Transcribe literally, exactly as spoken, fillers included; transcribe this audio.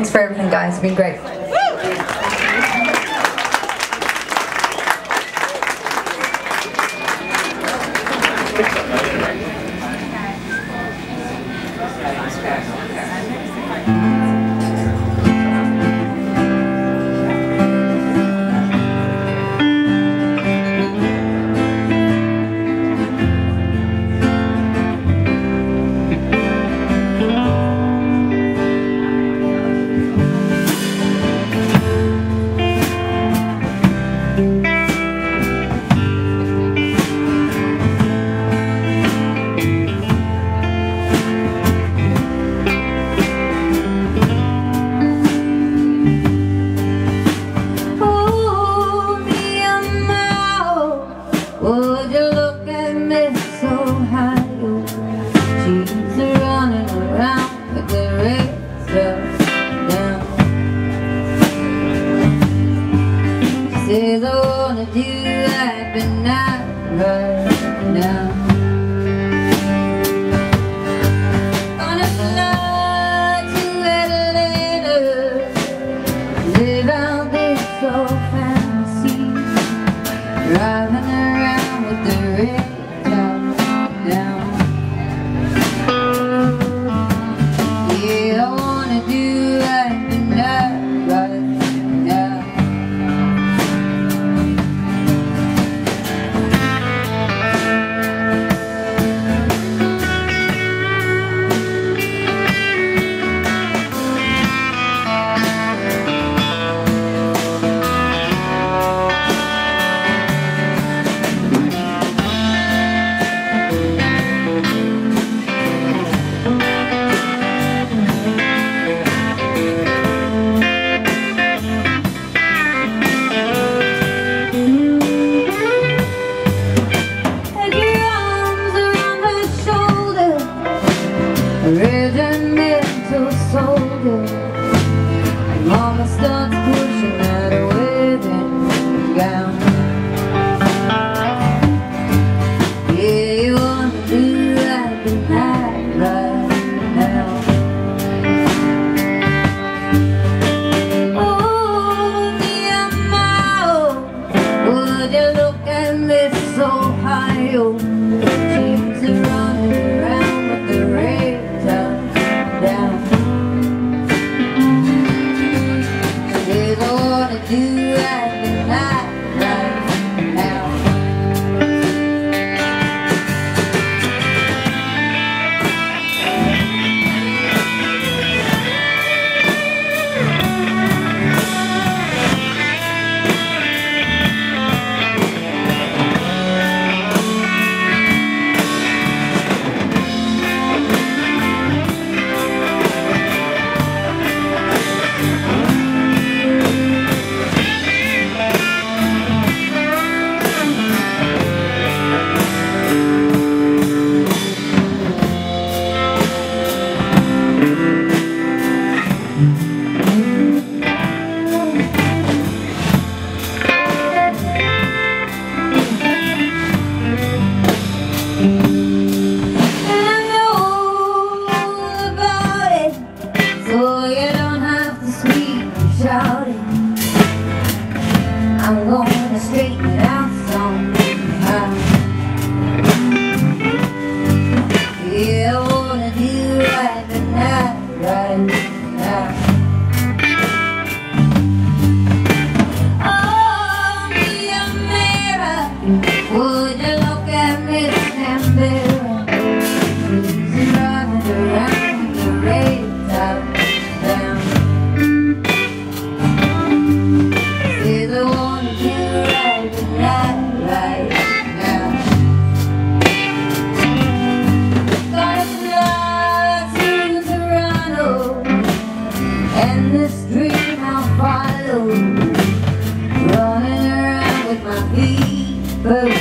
Thanks for everything, guys. It's been great. Says I wanna do that, but not right now. Gonna fly to Atlanta, live out this old fantasy, driving around with the red top down. Yeah, I wanna do that, but not right now. Regimental soldier, Mama starts pushing out a wedding gown. Yeah, you wanna do that, but not right now. Oh, me and my own, would you look at Miss Ohio? She's running around with the red down. Says I wanna do that, but not right now. I'm gonna straighten it out somehow. Yeah, I wanna do right, but not right now. Oh, me a mirror, would you look at Miss Canberra? She's driving around with the red top down. Says I wanna do right, but not right now. Gonna fly to Toronto, and this dream I'll follow, running around with my feet first.